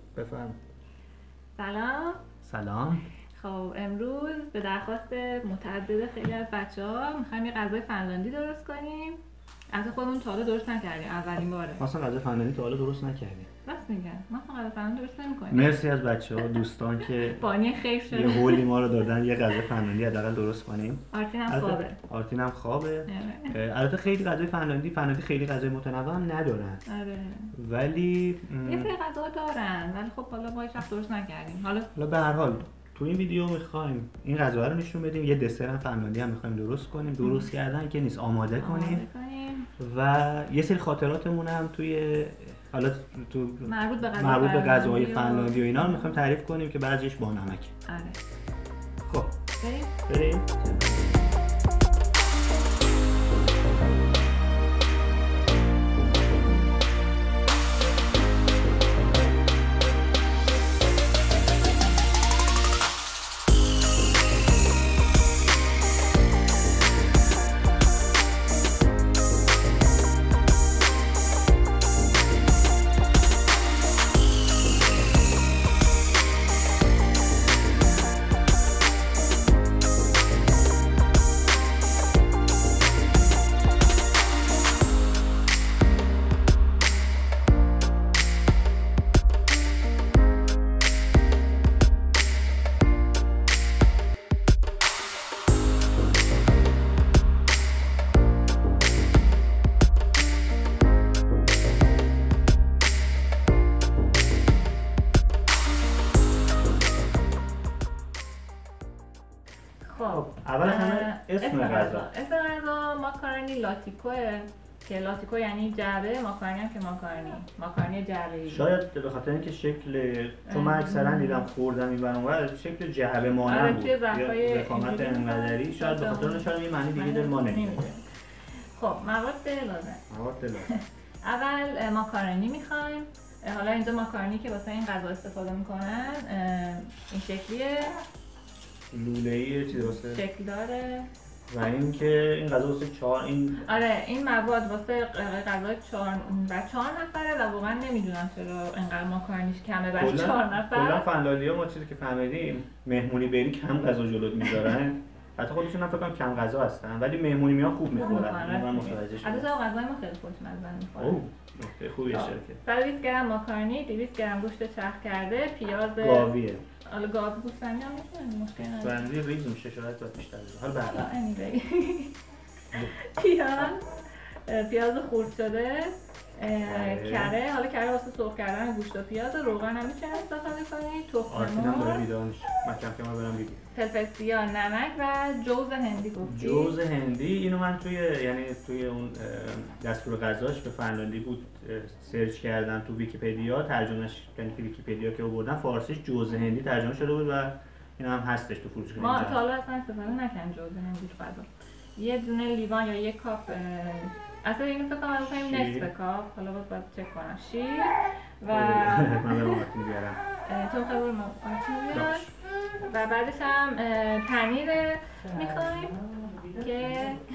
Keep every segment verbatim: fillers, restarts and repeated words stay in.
بفرم. سلام. سلام. خب امروز به درخواست متعدد خیلی از بچه‌ها می‌خوایم یه غذای فنلاندی درست کنیم. از خودمون تا حالا درست نکردیم، اولین باره. ما اصلا غذای فنلاندی تا حالا درست نکردیم. راست میگم. ما اصلا غذای فنلاندی درست نمی‌کنیم. مرسی از بچه‌ها دوستان که بانی خیر شد. یه هولی ما رو دادن یه غذای فنلاندی حداقل درست کنیم. آرتین هم خوابه. آرتین هم خوابه. البته خیلی غذای فنلاندی فنلاندی خیلی غذای متنوع هم ندارن. آره. ولی یه سری غذا دارن ولی خب حالا ما هیچ وقت درست نکردیم. حالا حالا به هر حال تو این ویدیو می‌خوایم این غذا رو نشون بدیم، یه دسر هم فنلاندی هم می‌خوایم درست کنیم. درست کردن که نیست، آماده کنیم. و یه سری خاطراتمون هم توی حالا تو مربوط به غذا مربوط به غذاهای فنلاندی و اینا رو می‌خوایم تعریف کنیم که بعضیش با نمکه. آره. خب بریم. بریم. خب اول همه اسم غذا. اسم غذا ماکارونی لاتیکوه که لاتیکو یعنی جعبه، ماکارونی هم که ماکارونی ماکارونی جعبه‌ای. شاید به خاطر اینکه شکل چون من اکثرا دیدم خوردم این برام شکل جعبه مانند بود. توی ظرفای ضخامت انقدری شاید به خاطر اون شاید یه معنی دیگه داره ما نمی‌دونیم. خب مواد لازم. مواد لازم. اول ماکارونی می‌خوایم. حالا اینجا ماکارونی که واسه این غذا استفاده می‌کنن این شکلیه. لوله‌ای چیز واسه شکل داره. و اینکه این غذا واسه چهار این آره این مواد واسه غذای چهار و چهار نفره و واقعا نمیدونم چرا اینقدر ماکارونیش کمه برای چهار نفر. کلا فنلاندی‌ها ما چیزی که فهمیدیم مهمونی بری کم غذا جلوت میذارن. حتی خودشون هم فکر کنم کم غذا هستن ولی مهمونی میان خوب میخورن. من متوجه شدم. البته غذای ما خیلی خوشمزه میخوره. اوه نکته خوبی اشاره کرد. صد و بیست گرم ماکارونی، دویست گرم گوشت چرخ کرده، پیاز گاویه. حالا گاوی گوسفندی هم میتونه مشکل نداره. گوسفندی ریز میشه شاید تا بیشتر بشه. حالا بعدا. پیاز پیاز خرد شده، کره، حالا کره واسه سرخ کردن گوشت و پیاز، روغن هم میتونید استفاده کنید، تخم مرغ، داره بیدار میشه. من کم کم برم ویدیو. فلفل سیاه، نمک و جوز هندی گفتی. جوز هندی اینو من توی یعنی توی اون دستور غذاش به فنلاندی بود سرچ کردم تو ویکی‌پدیا، ترجمهش یعنی تو ویکی‌پدیا که آوردن فارسیش جوز هندی ترجمه شده بود و این هم هستش تو فروشگاه ما تا حالا اصلا استفاده نکردیم جوز هندی تو غذا. یه دونه لیوان یا یک کاپ اصلا اینو فکر کنم بکنیم نصف کاپ، حالا باید چک کنم. شیر و من برم آرتین بیارم. تو خیلی برم آرتین بیار. و بعدش هم پنیر میخوایم که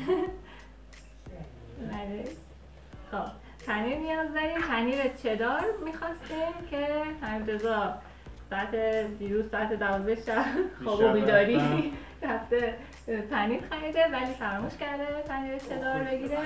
خب پنیر نیاز داریم. پنیر چدار میخواستیم که حمیدرضا ساعت دیروز ساعت دوازده شب خواب و بیداری رفته پنیر خریده ولی فراموش کرده پنیر چدار بگیره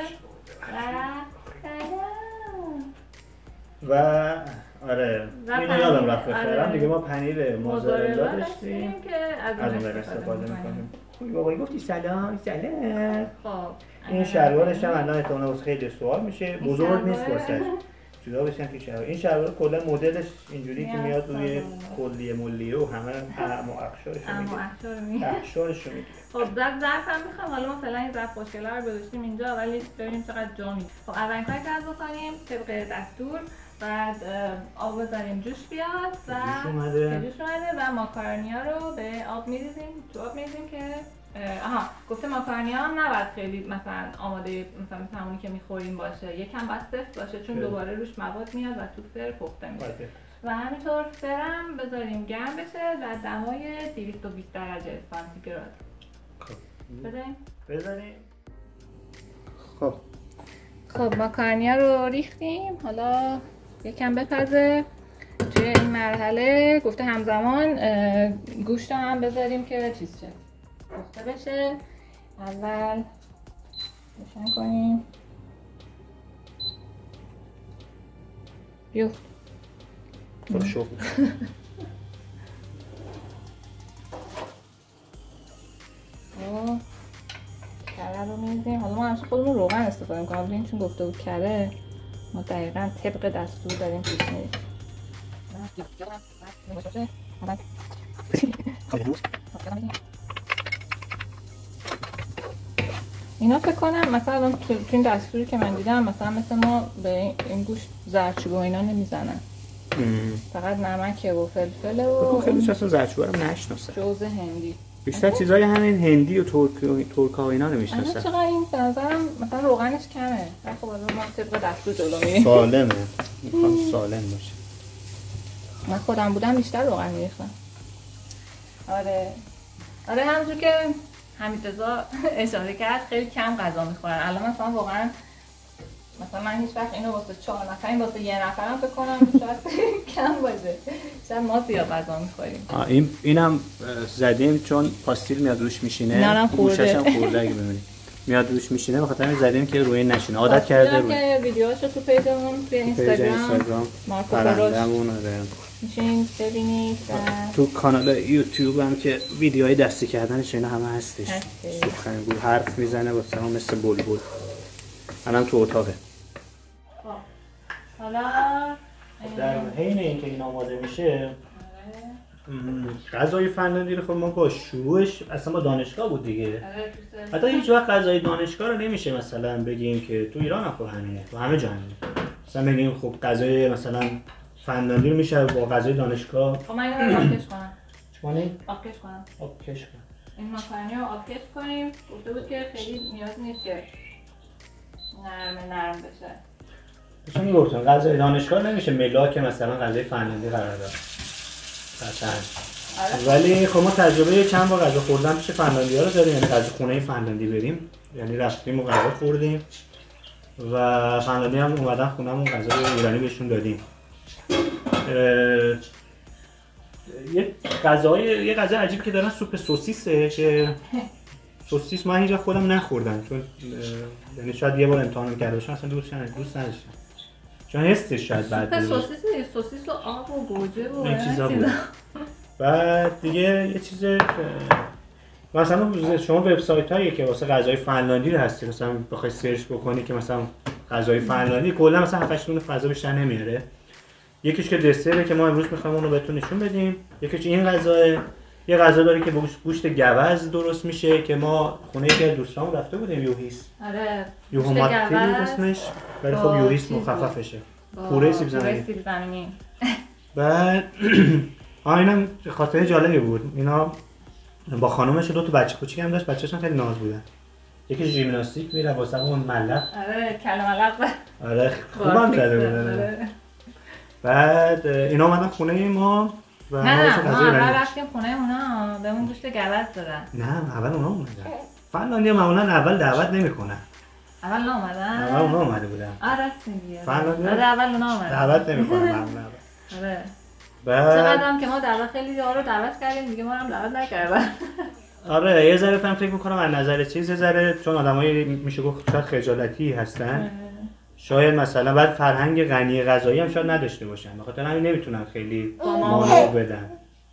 و و آره اینو یادم رفت بخرم دیگه. ما پنیر موزارلا داشتیم که از اون استفاده میکنیم. خوبی بابایی گفتی سلام سلام. خب این شلوارش هم الان احتمالاً خیلی سوال میشه، بزرگ نیست واسه جدا بشن که شلوار. این شلوار کلا مدلش اینجوری که میاد روی کلیه ملیه و همه هم اخشارش میگیره. اخشارش میگیره. خب ظرف ظرف هم میخوام. حالا مثلا این ظرف خوشگله رو گذاشتیم اینجا ولی ببینیم چقدر جا میشه. خب اولین کاری که بکنیم طبق دستور بعد آب بذاریم جوش بیاد و جوش اومده جوش اومده و ماکارونیا رو به آب میریزیم. تو آب میریزیم که آها گفته ماکارونی هم نباید خیلی مثلا آماده مثلا مثل همونی که میخوریم باشه، یکم باید سفت باشه چون دوباره روش مواد میاد و تو فر پخته میشه. و همینطور فرم بذاریم گرم بشه و دمای دویست و بیست درجه سانتیگراد. خب بذاریم بذاریم خب خب ماکارونی رو ریختیم. حالا یکم بپزه. توی این مرحله مرحله گفته همزمان گوشت هم بذاریم که چیز شه پخته بشه. اول روشن کنیم. بیفت برو شغل. کره رو میزیم. حالا ما همیشه خودمون روغن استفاده میکنم این چون گفته بود کره ما دقیقا طبق دستور داریم پیش میریم. اینا فکر کنم مثلا تو این دستوری که من دیدم مثلا مثل ما به این گوشت زردچوبه و اینا نمیزنن، فقط نمکه و فلفله و خیلی چیزا زردچوبه رو نشناسه. جوز هندی بیشتر چیزای همین هندی و ترک ترکا و اینا نمیشناسه. چقدر این به نظرم مثلا روغنش کمه. خب ما طبق دستور جلو میریم. سالمه. میخوام سالم باشه. من خودم بودم بیشتر روغن میریختم. آره آره همونجور که حمیدرضا اشاره کرد خیلی کم غذا میخورن. الان مثلا واقعا مثلا من هیچ وقت اینو واسه چهار نفر این واسه یه نفرم فکر کنم شاید کم باشه. شاید ما زیاد غذا میخوریم. این اینم زدیم چون پاستیل میاد روش میشینه. نه گوشش هم خورده اگه ببینید. میاد روش میشینه بخاطر همین زدیم که روی نشینه. عادت کرده روی. که ویدیوهاشو تو پیجمون توی اینستاگرام مارکو پروش میشین ببینید. تو کانال یوتیوب هم که ویدیوهای دستی کردنش اینا همه هستش. سخنگوی حرف میزنه واسه ما مثل بلبل. الان تو اتاقه. حالا در حین اینکه این آماده میشه غذای فنلاندی رو خب ما با شروعش اصلا با دانشگاه بود دیگه. حتی هیچ وقت غذای دانشگاه رو نمیشه مثلا بگیم که تو ایران هم همینه، تو همه جا همینه. مثلا بگیم خب غذای مثلا فنلاندی رو میشه با غذای دانشگاه. خب من اینو آبکش کنم. چونی؟ آبکش کنم. آبکش کنم. این ماکارونی رو آبکش کنیم. گفته بود که خیلی نیاز نیست که نرم نرم بشه. چون گفتم غذای دانشگاه نمیشه ملاک مثلا غذای فنلاندی قرار داد. قطعاً. ولی خب ما تجربه چند بار غذا خوردن پیش فنلاندی‌ها رو داریم، یعنی غذا خونه فنلاندی بریم، یعنی رفتیم و غذا خوردیم و فنلاندی هم اومدن خونه‌مون غذا ایرانی بهشون دادیم. یه غذای یه غذا عجیب که دارن سوپ سوسیسه که سوسیس من هیچ خودم نخوردم چون یعنی شاید یه بار امتحان کرده باشم اصلا دوست نداشتم دوست نداشتم چون حسش شاید بد بود. سوسیس سوسیس و آب و گوجه و این چیزا بود. بعد دیگه یه چیز مثلا شما وبسایتایی که واسه غذای فنلاندی هستی مثلا بخوای سرچ بکنی که مثلا غذای فنلاندی کلا مثلا هفت هشت دونه غذا بیشتر نمیاره. یکیش که دسره که ما امروز می‌خوایم اون رو بهتون نشون بدیم. یکیش این غذاه، یه غذا داره که گوشت گوز درست میشه که ما خونه یکی از دوستامون رفته بودیم یوهیس. آره. یوهماتی بود اسمش. ولی خب یوهیس مخففشه. پوره سیب زمینی. سیب زمینی. بعد اینم خاطره جالبی بود. اینا با خانومش دو تا بچه کوچیک هم داشت، بچه‌شون خیلی ناز بودن. یکی ژیمناستیک میره واسه اون ملق. آره کله ملق. آره خوبم زده بودن. بعد اینا اومدن خونه ما و نه نه ما اول رفتیم خونه اونا بهمون گوشت گوز دادن. نه اول اونا اومدن. فنلاندی معمولا اول دعوت نمیکنن. اول اونا اومدن؟ اول اونا اومده بودن. آره راست میگی. فنلاندی اول اونا اومدن. دعوت نمیکنن معمولا. آره. بعد چقدرم که ما دعوت خیلی ها رو دعوت کردیم دیگه ما هم دعوت نکردن. آره یه ذره فهم فکر میکنم از نظر چیز یه ذره چون آدمای میشه گفت شاید خجالتی هستن. شاید مثلا بعد فرهنگ غنی غذایی هم شاید نداشته باشن بخاطر همین نمیتونن خیلی مانو بدن.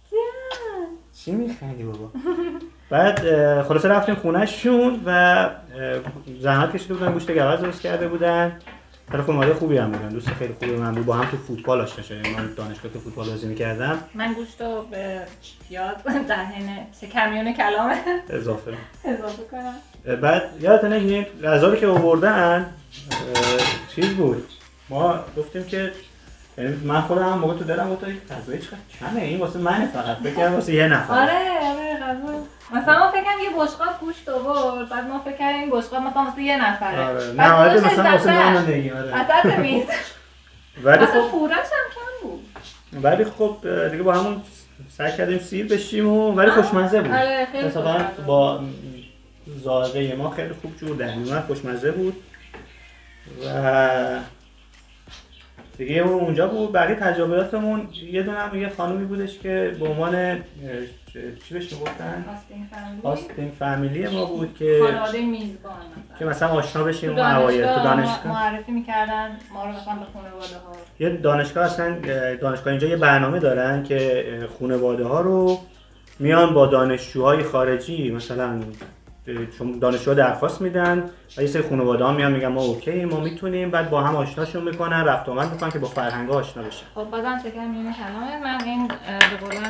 چی میخندی بابا؟ بعد خلاصه رفتیم خونه‌شون و زحمت کشیده بودن گوشت گوز درست کرده بودن. خیلی خانواده خوبی هم بودن، دوست خیلی خوبی من بود، با هم تو فوتبال آشنا شدیم. من دانشگاه تو فوتبال بازی می‌کردم. من گوشتو به پیاز در حین چه کمیون کلام اضافه اضافه کنم. بعد یادتونه این غذا که آوردن چیز بود. ما گفتیم که من خودم هم موقع تو دلم گفتم غذای چقدر کمه این واسه من فقط فکر کنم واسه یه نفر. آره آره غذا مثلا ما فکر کنم یه بشقاب گوشت آورد بعد ما فکر کردیم بشقاب مثلا واسه یه نفره. آره نه آره مثلا واسه من نگیم. آره وسط میز. ولی خب پورش هم کم بود. ولی خب دیگه با همون سعی کردیم سیر بشیم و ولی خوشمزه بود. آره خیلی مثلا با ذائقه ما خیلی خوب جور در میومد، خوشمزه بود و دیگه اون اونجا بود. بقیه تجربیاتمون یه دونه هم یه خانومی بودش که به عنوان چی بهش میگفتن؟ هاستینگ فامیلی. هاستینگ فامیلی ما بود که خانواده میزبان مثلا. که مثلا آشنا بشیم تو اون اوایل تو دانشگاه دانشگاه معرفی می‌کردن ما رو مثلا به خانواده ها. یه دانشگاه اصلا دانشگاه اینجا یه برنامه دارن که خانواده ها رو میان با دانشجوهای خارجی، مثلا چون دانشجوها درخواست میدن و یه سری خانواده ها میان میگن ما اوکی ما میتونیم، بعد با هم آشناشون میکنن، رفت آمد میکنن که با فرهنگ آشنا بشن. خب بازم شکر میونه کلامه من این به قولن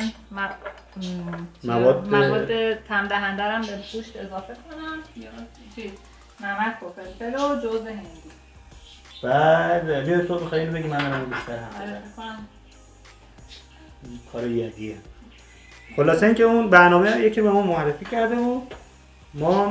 مواد مواد تم دهنده رو به گوشت اضافه کنم یا چیز نمک و فلفل و جوز هندی. بعد بیا تو بخوای اینو بگی من منم بیشتر هم آره بکنم کار یدیه. خلاصه اینکه اون برنامه یکی به ما معرفی کرده و ما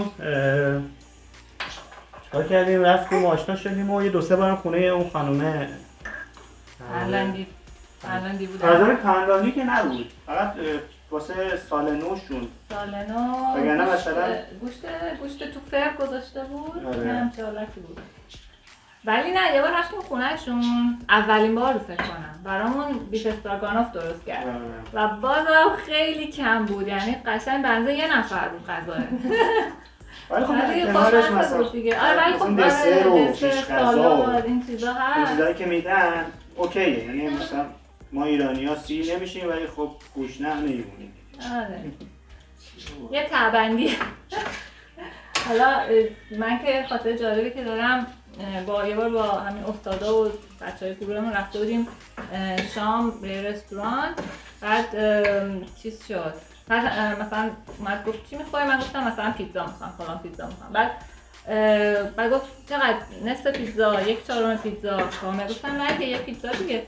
چکار کردیم رفتیم آشنا شدیم و یه دو سه بارم خونه اون خانومه فرلندی فرلندی بود. آدم فرلندی که نبود، فقط واسه سال نوشون سال نو بگنه مثلا گوشت گوشت تو فر گذاشته بود. آره. هم چالکی بود. ولی نه یه بار رفتیم خونهشون اولین بار رو فکر کنم برامون بیف استراگانوف درست کرد و بازم خیلی کم بود، یعنی قشنگ بنزه یه نفر بود غذاه. ولی خب کنارش مثلا دیگه آره ولی خب دسر و پیش غذا این چیزا هست، این چیزایی که میدن اوکیه، یعنی مثلا ما ایرانی‌ها سی نمیشیم ولی خب گوشنه نمیمونیم. آره یه تبندی. حالا من که خاطر جالبی که دارم با یه بار با همین استادا و بچهای گروهمون رفته بودیم شام به رستوران، بعد چیز شد مثلا اومد گفت چی می‌خوای؟ من گفتم مثلا پیتزا می‌خوام، فلان پیتزا می‌خوام. بعد بعد گفت چقدر؟ نصف پیتزا، یک چهارم پیتزا. کامل گفتم نه که یه پیتزا دیگه.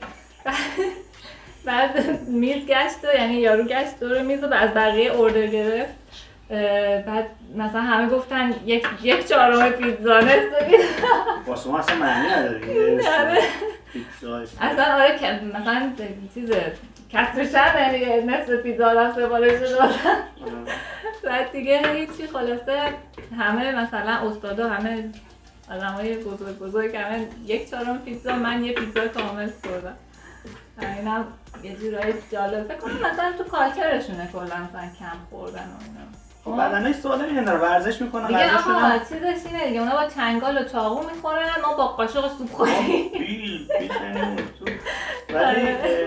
بعد میز گشت و یعنی یارو گشت دور میز و از بقیه اوردر گرفت. بعد مثلا همه گفتن یک یک چهارم پیتزا نصف پیتزا. واسه ما اصلا معنی نداره پیتزا. اصلا آره که مثلا چیز کسر شد یعنی نصف پیتزا را سفارش دادن. بعد دیگه هیچی خلاصه همه مثلا استادا همه آدمای بزرگ بزرگ همه یک چهارم پیتزا، من یه پیتزا کامل خوردم. اینم یه جورایی جالب فکر کنم مثلا تو کالچرشونه کلا مثلا کم خوردن و اینا. خب بدنش سالم مینداره ورزش میکنن دیگه آها چیزش اینه دیگه اونا با چنگال و چاقو میخورن ما با قاشق سوپ خوریم. بیل بیل ولی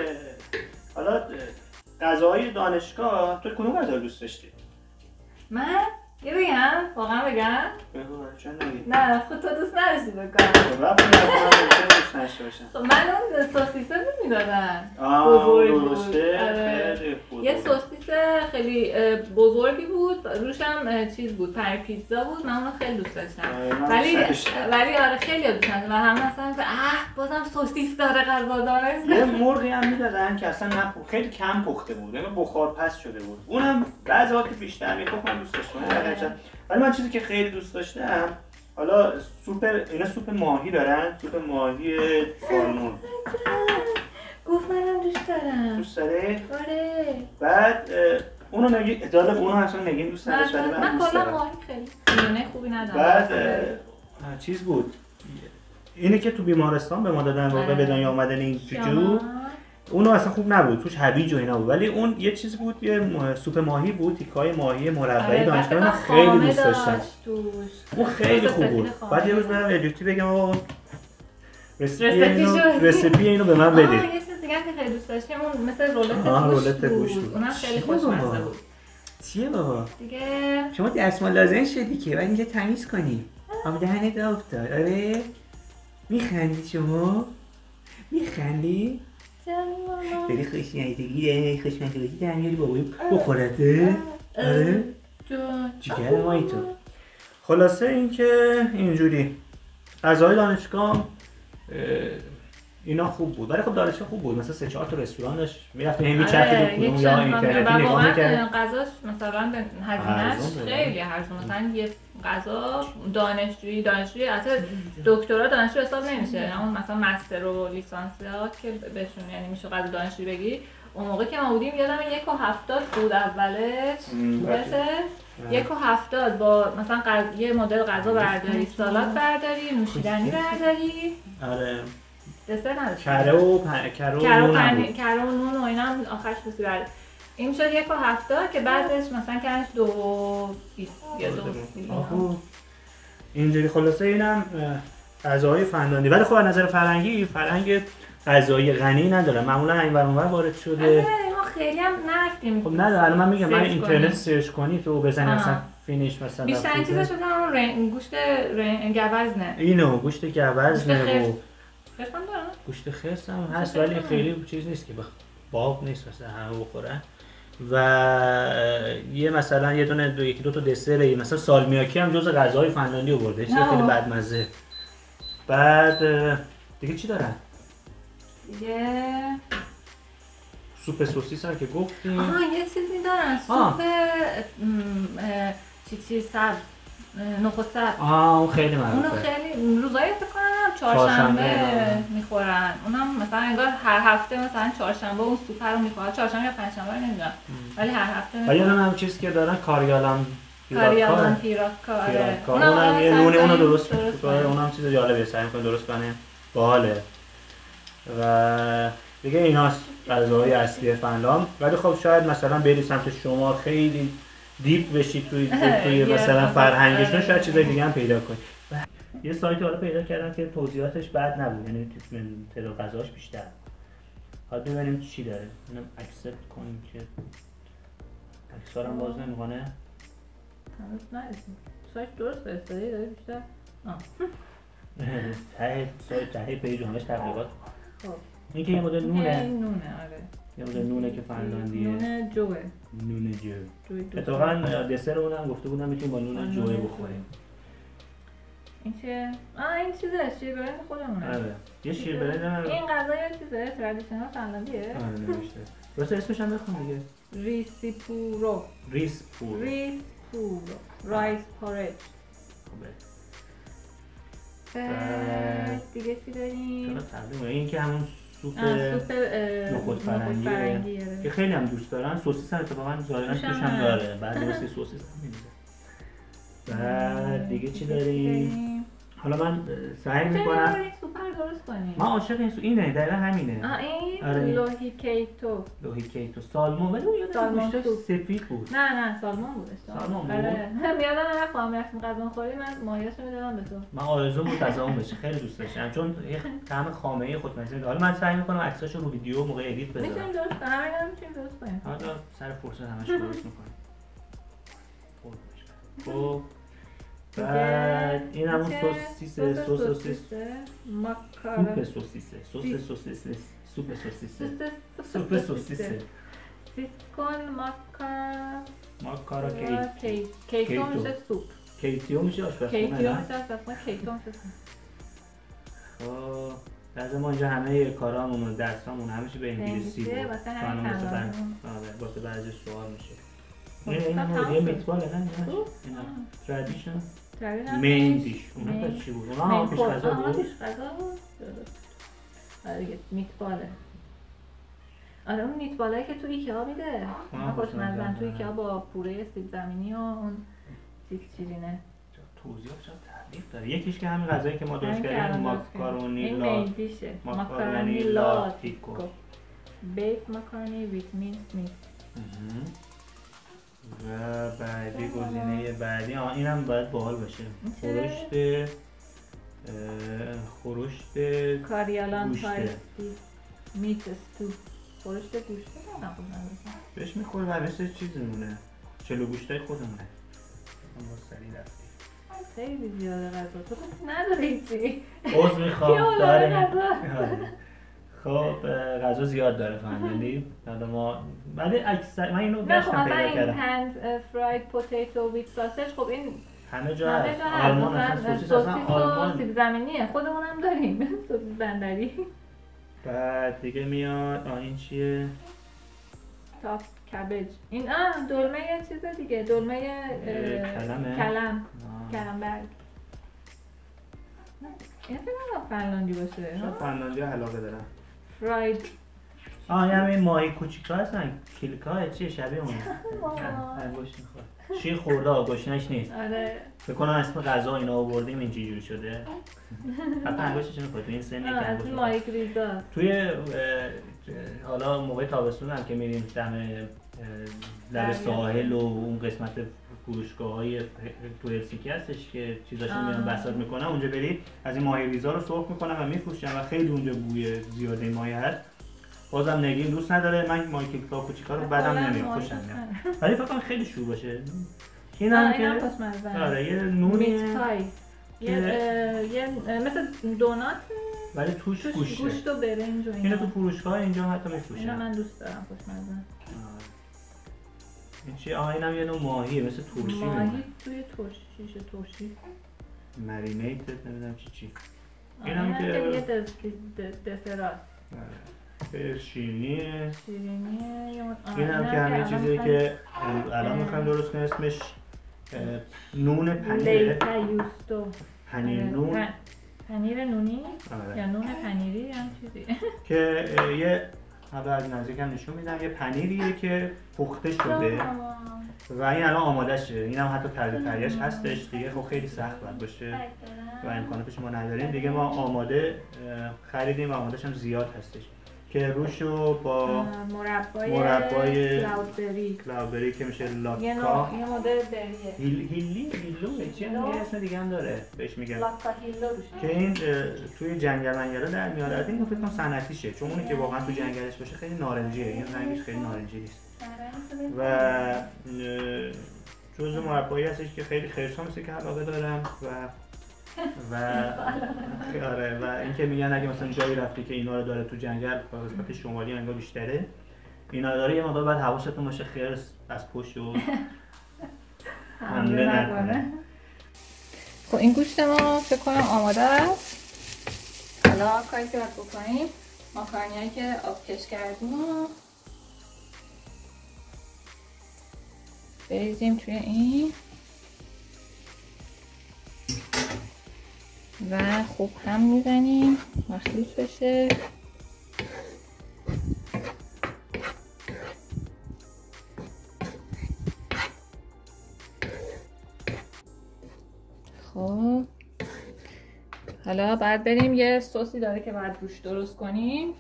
حالا غذاهای دانشگاه تو کدوم غذا دوست داشتی؟ من یه بگم واقعا بگم؟ بگو چرا نگی؟ نه خود تو دوست نداشتی بگم. خب رفت میگم دوست نشته باشم. خب من اون سوسیسه بود میدادن. آه درسته خیلی خوب. یه سوسیس خیلی بزرگی بود، روش هم چیز بود، پنیر پیتزا بود، من اونو خیلی دوست داشتم. ولی ولی آره خیلی دوست داشتم و همه مثلا اه بازم سوسیس داره غذا داره. یه مرغی هم میدادن که اصلا نه خیلی کم پخته بود، یعنی بخار پس شده بود. اونم بعضی وقت بیشتر میپخت دوست داشتم. ولی من چیزی که خیلی دوست داشتم حالا سوپ اینا سوپ ماهی دارن، سوپ ماهی سالمون. گفت منم دوست دارم. دوست داره؟ آره. بعد اونو نگی جالب اونو اصلا نگین دوست نداشت ولی من کلا ماهی خیلی میونه خوبی ندارم. بعد چیز بود اینه که تو بیمارستان به ما دادن موقع به دنیا اومدن این جو، اونو اصلا خوب نبود، توش هویج و اینا بود، ولی اون یه چیز بود، یه سوپ ماهی بود، تیکای ماهی مربعی دانشگاه من خیلی دوست داشتم. اون خیلی خوب بود. بعد یه روز برم الیوتی بگم آقا رسیپی اینو رسیپی اینو به من بده. آه یه چیز دیگه که خیلی دوست داشتم اون مثل رولت رولت گوشت بود. اونم خیلی خوشمزه بود. چیه بابا؟ دیگه شما دستمال لازم شدی که بعد اینجا تمیز کنی. آب دهنت افتاد. آره؟ میخندی شما؟ میخندی؟ خیلی خوشمزگی خوشمزگی در میاری بابایی بخورده؟ آره؟ جگر مایی تو. خلاصه اینکه اینجوری غذاهای دانشگاه اینا خوب بود، ولی خب دانشگاه خوب بود، مثلا سه چهار تا رستوران داشت میرفتیم همین چرخی تو کدوم یا اینترنتی نگاه می‌کردیم. غذاش مثلا به هزینه‌اش خیلی ارزون، مثلا یه غذا دانشجویی دانشجویی حتی دکترا دانشجو حساب نمیشه، اون مثلا مستر و لیسانسیات که بهشون یعنی میشه غذا دانشجویی بگی. اون موقع که ما بودیم یادم یک و هفتاد بود اولش درسته؟ یک و هفتاد با مثلا غذا یه مدل غذا برداری، سالاد برداری، نوشیدنی برداری. آره دسر نداشت. کره و پ... کره و کره و نون هم پنیر، بود. کره و نون و اینا هم آخرش بسی برد. این شد یک و هفتاد که بعدش مثلا کردنش دو بیست یا دو سی. آخو اینجوری خلاصه اینم غذاهای فنلاندی. ولی خب از نظر فرهنگی فرهنگ غذایی غنی نداره. معمولا این ور اونور وارد شده. ما خیلی هم نرفتیم. خب نداره. الان من میگم من سرچ اینترنت کنی. سرچ کنی تو بزنی مثلا فینیش مثلا بیشترین چیزش مثلا اون رن... گوشت رن... گوزنه. اینو گوشت گوزنه و خرس هم داره؟ گوشت خرس هم هست ولی خیلی چیز نیست که باب نیست مثلا همه بخورن. و یه مثلا یه دونه دو یکی دو تا دسر مثلا سالمیاکی هم جزء غذاهای فنلاندی آورده. چیز خیلی بدمزه. بعد دیگه چی دارن؟ دیگه سوپ سوسیس هم که گفتیم. آها یه چیزی دارن سوپ چی چی سبز نخود سبز. آه اون خیلی معروفه. اونو خیلی روزایی فکر کنم چهارشنبه میخورن. اونم مثلا انگار هر هفته مثلا چهارشنبه اون سوپ رو میخورن. چهارشنبه یا پنجشنبه نمیدونم. ولی هر هفته میخورن. ولی اونم چیزی که دارن کاریالان کاریالان پیراکا. آره. اونم یه نون اونو درست میکنه. اونم چیز جالبیه سعی میکنه درست کنه. باحاله. و دیگه ایناست غذاهای اصلی فنلاند. ولی خب شاید مثلا بری سمت شما خیلی دیپ بشی توی توی مثلا فرهنگشون شاید چیزای دیگه هم پیدا کنی. یه سایت حالا پیدا کردم که توضیحاتش بد نبود، یعنی تعداد غذاش بیشتر. حالا ببینیم چی داره. اینم اکسپت کنیم که عکس‌ها رو باز نمی‌کنه. هنوز نرسید. سایت درست فرستادی داره بیشتر. آه. ته سایت ته پیج همش تبلیغات. خب. این که یه مدل نونه. نونه آره. یه مدل نونه که فنلاندیه. نون جوه. نون جو. اتفاقا دسر اونم گفته بودم میتونیم با نون جوه بخوریم. این چه؟ آه این چیزه شیر برنج خودمونه. آره. یه شیر برنج هم این غذا یه چیزه ترادیشنال فنلاندیه. آره نوشته. راست اسمش هم بخون دیگه. ریسیپورو. ریسپورو. ریسپورو. رایس پورج. خوبه. بعد دیگه چی داریم؟ چرا تقدیم این که همون سوپ سوپ نخود فرنگیه که خیلی هم دوست دارن. سوسیس هم اتفاقا ظاهرا توش هم داره. بعد واسه سوسیس هم می‌ذاره. بعد دیگه چی داریم؟ حالا من سعی می‌کنم سوپ رو درست کنیم. ما عاشق این سو اینه دقیقاً همینه. آ این آره. لوهیکیتو. لوهیکیتو سالمون ولی اون یادم گوشتش سفید بود. نه نه سالمون بود. سالمون بود. آره. میادم رفتم رفتم غذا خوری من ماهیاشو میدادم به تو. من آرزو بود غذا اون بشه. خیلی دوست داشتم چون یه طعم خامه‌ای خودمزه داره. حالا من سعی می‌کنم عکساشو رو ویدیو موقع ادیت بذارم. می‌تونیم درست کنیم. همین می‌تونیم درست کنیم. حالا سر فرصت همش درست می‌کنیم. خب بعد این همون سوسیس سس سوسیس ماکارون سوپ سوسیسه سس سوسیس سوپ سوسیسه سوپ سوسیسه سیسکون ماکارا ماکارا کیک کیکو میشه سوپ کیکیو میشه آشپزخونه کیکیو میشه آشپزخونه کیکو میشه سوپ. خب لازم ما اینجا همه کارامون و درسامون همیشه به انگلیسی بود. واسه همین آره واسه بعضی سوال میشه. این هم یه میتواله نه اینا ترادیشن مین دیش اونا تا چی بود؟ اونا هم پیش غذا بود؟ اونا پیش غذا بود؟ آره دیگه میتواله. آره اون میتوالایی که تو ایکیا میده. من خوشمزن تو ایکیا با پوره سیب زمینی و اون چیز شیرینه. توضیحات چقدر تعریف داره. یکیش که همین غذایی که ما درست کردیم ماکارونی لا این مین دیشه. ماکارونی لاتیکو. بیک ماکارونی ویت مینت میت. و بعدی گزینه بعدی آه اینم باید باحال باشه. خورشت خورشت کاریالان پایستی میت استو. خورشت گوشت نه خوب نداشتم. بهش میخوره و مثل چیز میمونه. چلو گوشتای خودمونه. ما سریع رفتیم. خیلی زیاده غذا. تو نداره هیچی. عذر میخوام داره. خب غذا زیاد داره فهمیدی؟ بعد ما ولی اکثر من اینو داشتم پیدا کردم. نه خب مثلا این فرایید پوتیتو ویت ساسج خب این همه جا هست. آلمان اصلا سوسیس اصلا آلمان سیب زمینیه. خودمون هم داریم سوسیس بندری. بعد دیگه میاد آ این چیه؟ تاپ کبج. این آه دلمه یه چیز دیگه. دلمه کلمه کلم کلم برگ. این فکر کنم فنلاندی باشه. شاید فنلاندی ها علاقه دارن. فراید آه یعنی این ماهی کوچیک‌ها هستن، کلیک‌ها چیه شبیه اون انگشت می‌خوره. چی خورده گشنش نیست. آره. فکر کنم اسم غذا اینا آوردیم اینجوری جوری شده. حتی انگشتش می‌خوره تو این سن یک انگشت. ماهی گریزا. توی حالا موقع تابستون هم که میریم دم لب ساحل و اون قسمت فروشگاه‌های تو هلسینکی هستش که چیزاشون میان بساط میکنن، اونجا برید از این ماهی ریزا رو سرخ میکنن و میفروشن و خیلی اونجا بوی زیاده ماهی هست. بازم نگین دوست نداره، من ماهی کلیکا کوچیکا رو بدم نمیاد، خوشم نمیاد. ولی فکر کنم خیلی شور باشه. اینم که آره یه نونی یه یه مثل دونات ولی توش گوشته. گوشت و برنج و اینا. اینو تو فروشگاه اینجا حتی میفروشن. اینا من دوست دارم، خوشمزه. این چی؟ آها اینم یه نوع ماهیه مثل ترشی. ماهی توی ترشی، چیشه ترشی. مرینیتد نمیدونم چی چی. اینم که یه دسراست. آره. شیرینیه. شیرینیه. اینم که همین چیزی که الان میخوایم درست کنیم اسمش نون پنیره. لیتا یوستو. پنیر نون. پنیر نونی یا نون پنیری هم چیزی که یه حالا از نزدیک هم نشون میدم، یه پنیریه که پخته شده و این الان آماده شه. اینم حتی طرز تهیه‌اش هستش دیگه. خب خیلی سخت باید باشه و امکاناتش ما نداریم دیگه. ما آماده خریدیم و آمادهش هم زیاد هستش که روشو با مربای مربای کلاودبری کلاودبری که میشه لاکا، یه نوع یه مدل بریه، هیل هیلی هیلو چی هم اسم دیگه هم داره بهش میگن لاکا هیلو که این توی جنگل منگلا در میاد. البته اینو فکر کنم صنعتیشه چون اونی که واقعا تو جنگلش باشه خیلی نارنجیه، این رنگش خیلی نارنجی نیست و جزء مربایی هستش که خیلی خرسا مثل که علاقه دارم و و آره و اینکه میگن اگه مثلا جایی رفتی که اینا رو داره تو جنگل با قسمت شمالی انگار بیشتره اینا داره، یه مقدار بعد حواستون باشه خرس از پشت و حمله نکنه. خب این گوشت ما فکر کنم آماده است. حالا کاری که باید بکنیم ماکارونیایی که آبکش کردیم رو بریزیم توی این و خوب هم میزنیم مخلوط بشه. خب حالا باید بریم یه سوسی داره که باید روش درست کنیم.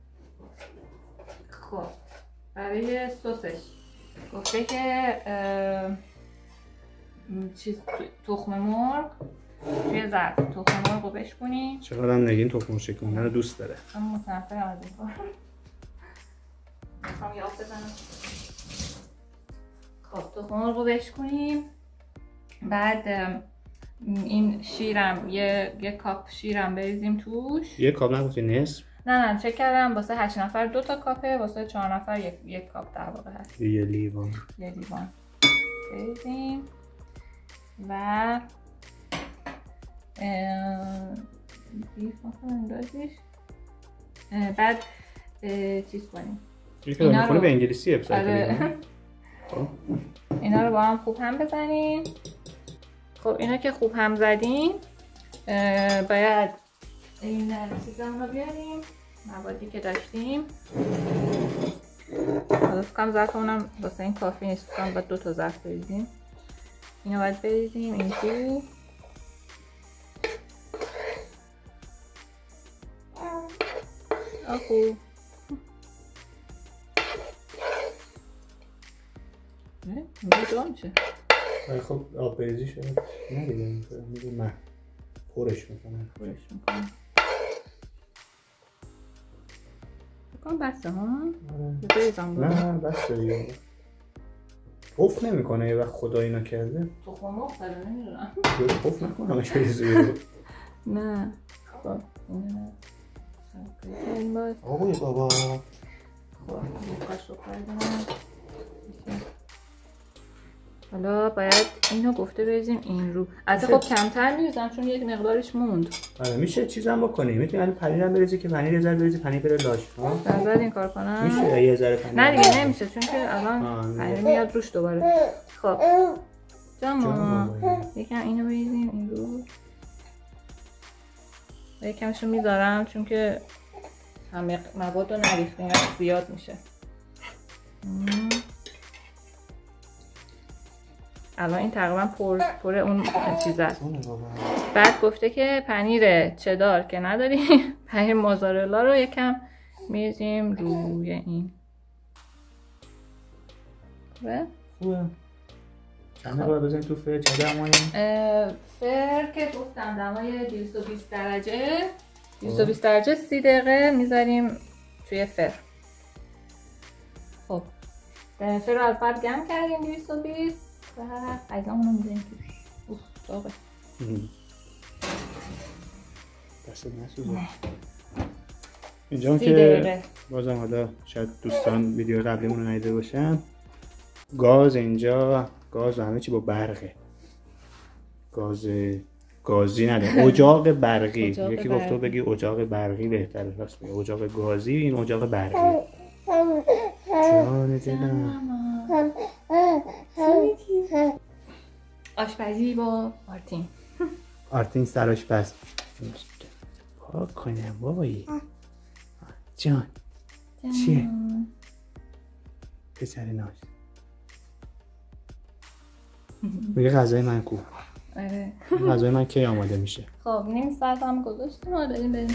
خب برای سسش گفته که چیز تخم مرغ توی ظرف تخم مرغ رو بشکنیم. چقدر هم نگین تخم مرغ شکوندن رو دوست داره. من متنفرم از این کار. میخوام یه آب بزنم. خب تخم مرغ رو بشکنیم. بعد این شیرم یه یه کاپ شیرم بریزیم توش. یه کاپ نگفتی نصف؟ نه نه چک کردم واسه هشت نفر دو تا کاپه، واسه چهار نفر یک یک کاپ در واقع هست. یه لیوان. یه لیوان. بریزیم و بیف مثلا اندازیش. بعد چیز کنیم. اینا رو به انگلیسی ابسط کنیم. اینا رو با هم خوب هم بزنیم. خب اینا که خوب هم زدیم باید این چیزا رو بیاریم، موادی که داشتیم. حالا فکرم ظرفمونم واسه این کافی نیست، فکرم باید دو تا ظرف بریزیم. اینو باید بریزیم این تو. آخو نه اینجا جا میشه. خب آب بریزی شده نه دیگه میگه من پرش میکنم پرش میکنم بکنم بسته ها؟ نه بسته دیگه افت نمیکنه یه وقت خدا اینا کرده تخم مرغ داره نمیدونم افت نکنه همش بریزی نه خب این باز آقای بابا خب بقاش رو کردم. حالا باید اینو گفته بریزیم این رو. البته خب کمتر میریزم چون یک مقدارش موند. آره میشه چیزام بکنی، میتونی الان پنیر هم بریزی که پنیر یه ذره بریزی پنیر بره لاش. ها بعد این کار کنم میشه یه ذره پنیر. نه دیگه نمیشه چون که الان پنیر میاد روش دوباره. خب جاما یکم اینو بریزیم این رو. یکمشو میذارم چون که همه مواد رو نریختیم اینقدر زیاد میشه. الان این تقریبا پر پر اون چیز است. بعد گفته که پنیر چدار که نداریم پنیر موزارلا رو یکم میریزیم روی این. خوبه؟ خوبه. چند دقیقه بزنیم تو فر چه دمایی؟ فر که گفتم دمای دویست و بیست درجه دویست و بیست درجه سی دقیقه میذاریم توی فر. خب فر رو اول گرم کردیم دویست و بیست و غذامون رو میذاریم توش. اوه داغه. دست نسوزه. اینجا که بازم حالا شاید دوستان ویدیو قبلیمون رو ندیده باشن، گاز اینجا گاز همه چی با برقه. گاز گازی نداره، اجاق برقی. یکی گفته بگی اجاق برقی بهتره، راست میگه. اجاق گازی، این اجاق برقی. جان دلم. آشپزی با آرتین. آرتین سر آشپز. پاک کنم بابایی. جان چیه؟ پسر ناز میگه غذای من کو. آره غذای من کی آماده میشه؟ خب نیم ساعت هم گذاشتیم و بریم بریم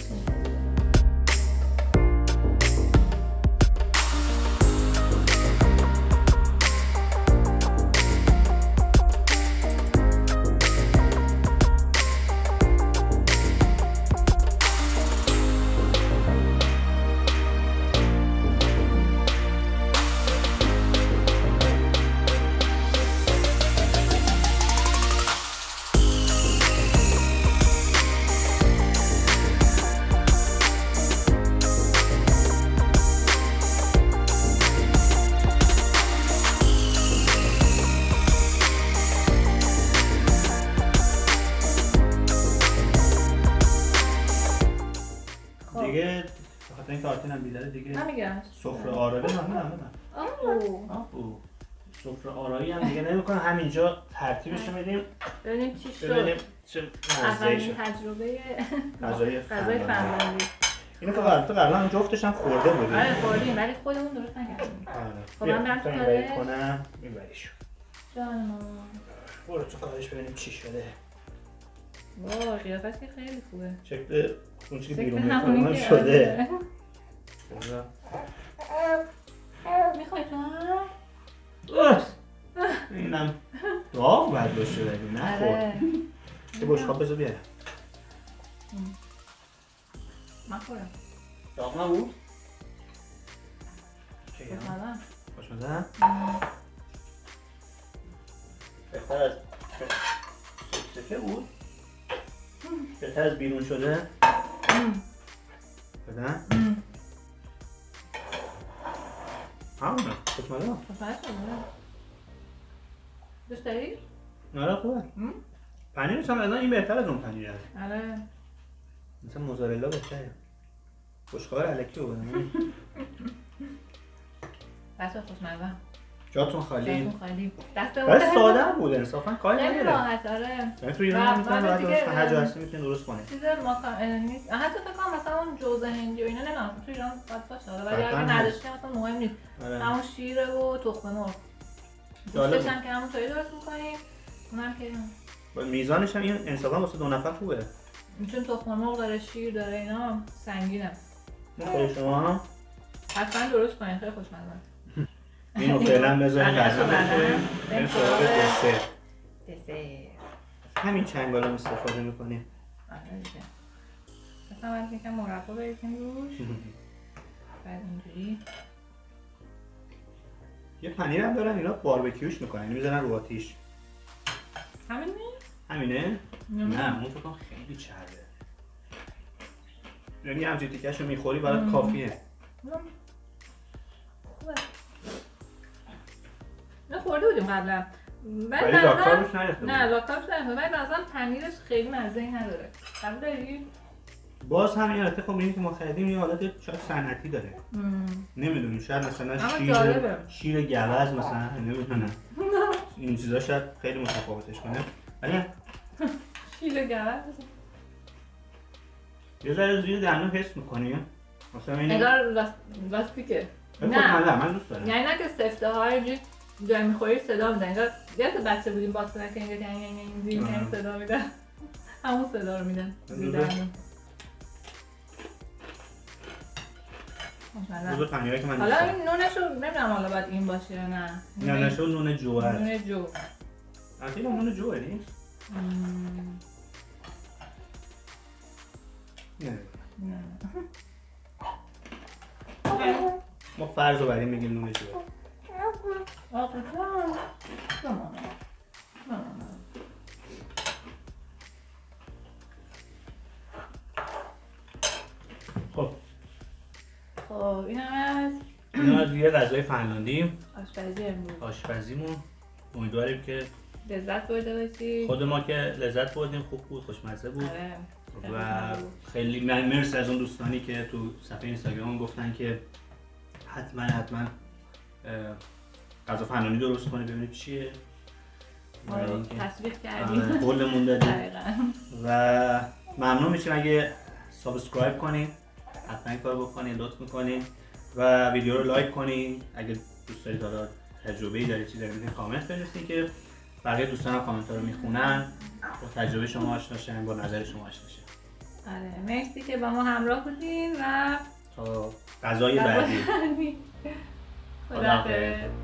دیگه بخاطر اینکه آرتین هم بیداره دیگه نمیگم سفره آرایی هم نمیدونم. آه آه سفره آرایی هم دیگه نمیکنه، همینجا ترتیبش رو میدیم ببینیم چی شد. ببینیم چه مزه‌ای شد. تجربه غذای غذای فنلاندی. اینو که قبلا قبلا جفتش هم خورده بودیم. آره خوردیم ولی خودمون درست نکردیم. آره. خب من برم تو کارش کنم میبریشو. جان مامان. برو تو کارش ببینیم چی شده. واه قیافش که خیلی خوبه. شکل اون چیزی که بیرون میخورم شده. میخوای تو هم؟ اینم داغ باید باشه ولی نخور. یه بشقاب بذار بیاره. من خورم. داغ نبود؟ خوشمزه. خوشمزه؟ بهتر از سکه بود؟ بهتر از بیرون شده؟ بدن؟ همونه خوشمزه؟ خوشمزه شده. دوست داری؟ آره خوبه. پنیرش هم الان این بهتر از اون پنیر هست. آره. مثلا موزارلا بهتره. بشقاب الکی رو بدم. بس خوشمزه. جاتون خالی. جاتون خالی. دست بس ساده بود انصافا کاری خیلی نداره. راحت آره. یعنی تو ایران هم میتونن راحت درست کنن، هر جا هستی میتونن درست کنن. چیز ماکا نیست. حتی فکر کنم مثلا اون جوز هندی و اینا نمیدونم تو ایران باید باشه ولی اگه نداشتی مثلا مهم نیست. همون شیر و تخم مرغ. گوشتش هم که همونطوری درست می‌کنیم. اونم که میزانش هم این انصافا واسه دو نفر خوبه. چون تخم مرغ داره، شیر داره، اینا سنگینه. می‌خوای شما هم؟ حتما درست کنین خیلی خوشمزه. اینو فعلا بذاریم غذا بخوریم. بریم سراغ دسر. دسر. همین چنگال رو استفاده می‌کنیم. آره دیگه. مثلا باید یکم مربا بریزیم روش. بعد اینجوری. یه پنیر هم دارن اینا باربیکیوش می‌کنن، یعنی می‌ذارن رو آتیش. همینه؟ همینه؟ نه، اون فکر کنم خیلی چربه. یعنی همچین تیکه‌شو می‌خوری برات کافیه. خوبه. نه خورده بودیم قبلا. ولی لاکاربش نریخته. نه لاکاربش نریخته ولی مثلا پنیرش خیلی مزه‌ای نداره. قبول داری؟ باز همین حالت خب اینی که ما خریدیم یه حالت شاید صنعتی داره. نمیدونیم شاید مثلا شیر شیر گوز مثلا نمیدونم. این چیزا شاید خیلی متفاوتش کنه. ولی شیر گوز یه ذره زیر دهنو حس می‌کنی. مثلا این انگار لاستیکه. نه نه من دوست دارم. یعنی نه که سفته ها اینجوری جای میخوری صدا میدن. انگار یاد بچه بودیم باز کنن که اینجا که این این این صدا میدن. همون صدا رو میدن. بزرگ پنیرایی که من حالا این نونش رو نمیدونم حالا باید این باشه یا نه. نه نشه نون جو هست. نون جو. البته نون جو نیست. نه. نه. ما فرض رو بریم میگیم نون جو. آقا خب خب این هم از این از یه غذای فنلاندی آشپزی امروز آشپزیمون امیدواریم که لذت برده باشی. خود ما که لذت بردیم، خوب بود، خوشمزه بود. آره. و خیلی من مرسی از اون دوستانی که تو صفحه اینستاگرام گفتن که حتما حتما غذا فنلاندی درست کنی ببینید چیه. تصویر کردیم. قولمون دادیم. و ممنون میشیم اگه سابسکرایب کنین، حتما این کارو بکنین، لطف میکنین و ویدیو رو لایک کنین. اگه دوست دارید حالا تجربه‌ای دارید چیزی دارید میتونید کامنت بنویسین که بقیه دوستان هم کامنت ها رو میخونن، با تجربه شما آشنا شن، با نظر شما آشنا شن. آره مرسی که با ما همراه بودین و تا غذای بعدی. خداحافظ.